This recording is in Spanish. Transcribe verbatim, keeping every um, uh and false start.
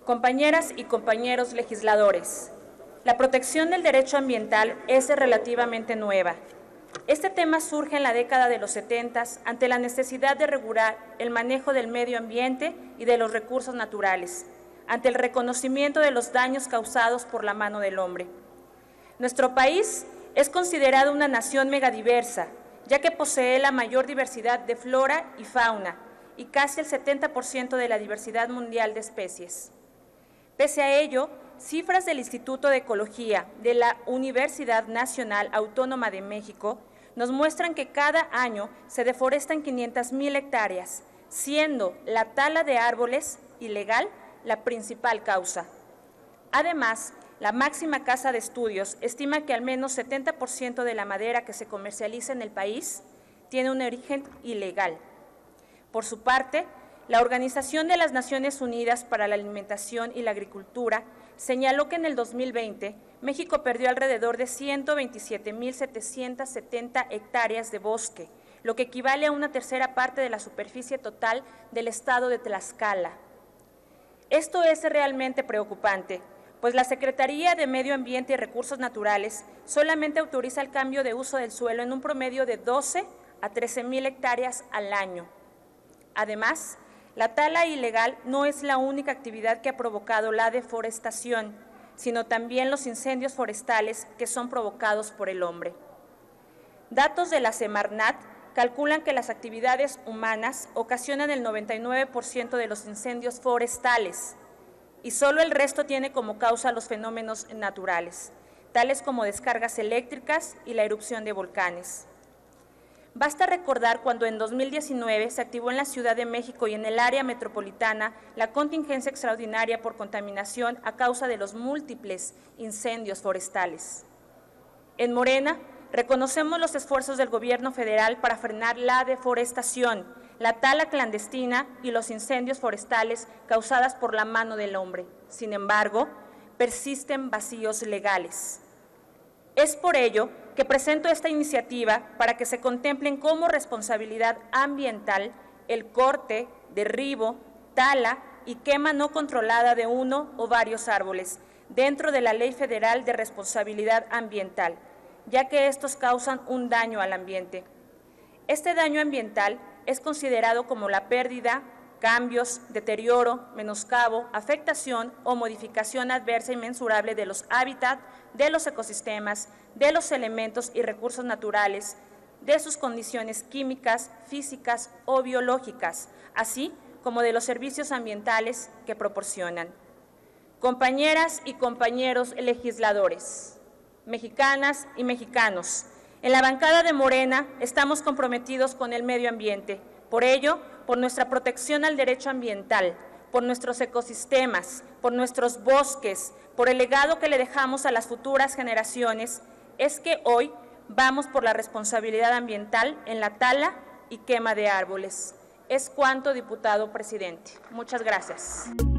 Compañeras y compañeros legisladores, la protección del derecho ambiental es relativamente nueva. Este tema surge en la década de los setentas ante la necesidad de regular el manejo del medio ambiente y de los recursos naturales, ante el reconocimiento de los daños causados por la mano del hombre. Nuestro país es considerado una nación megadiversa, ya que posee la mayor diversidad de flora y fauna y casi el setenta por ciento de la diversidad mundial de especies. Pese a ello, cifras del Instituto de Ecología de la Universidad Nacional Autónoma de México nos muestran que cada año se deforestan quinientas mil hectáreas, siendo la tala de árboles ilegal la principal causa. Además, la máxima casa de estudios estima que al menos setenta por ciento de la madera que se comercializa en el país tiene un origen ilegal. Por su parte, la Organización de las Naciones Unidas para la Alimentación y la Agricultura señaló que en el dos mil veinte México perdió alrededor de ciento veintisiete mil setecientas setenta hectáreas de bosque, lo que equivale a una tercera parte de la superficie total del estado de Tlaxcala. Esto es realmente preocupante, pues la Secretaría de Medio Ambiente y Recursos Naturales solamente autoriza el cambio de uso del suelo en un promedio de doce a trece mil hectáreas al año. Además, la tala ilegal no es la única actividad que ha provocado la deforestación, sino también los incendios forestales que son provocados por el hombre. Datos de la Semarnat calculan que las actividades humanas ocasionan el noventa y nueve por ciento de los incendios forestales y solo el resto tiene como causa los fenómenos naturales, tales como descargas eléctricas y la erupción de volcanes. Basta recordar cuando en dos mil diecinueve se activó en la Ciudad de México y en el área metropolitana la contingencia extraordinaria por contaminación a causa de los múltiples incendios forestales. En Morena, reconocemos los esfuerzos del Gobierno federal para frenar la deforestación, la tala clandestina y los incendios forestales causadas por la mano del hombre. Sin embargo, persisten vacíos legales. Es por ello que presento esta iniciativa para que se contemplen como responsabilidad ambiental el corte, derribo, tala y quema no controlada de uno o varios árboles dentro de la Ley Federal de Responsabilidad Ambiental, ya que estos causan un daño al ambiente. Este daño ambiental es considerado como la pérdida, cambios, deterioro, menoscabo, afectación o modificación adversa y mensurable de los hábitats, de los ecosistemas, de los elementos y recursos naturales, de sus condiciones químicas, físicas o biológicas, así como de los servicios ambientales que proporcionan. Compañeras y compañeros legisladores, mexicanas y mexicanos, en la bancada de Morena estamos comprometidos con el medio ambiente. Por ello, por nuestra protección al derecho ambiental, por nuestros ecosistemas, por nuestros bosques, por el legado que le dejamos a las futuras generaciones, es que hoy vamos por la responsabilidad ambiental en la tala y quema de árboles. Es cuanto, diputado presidente. Muchas gracias.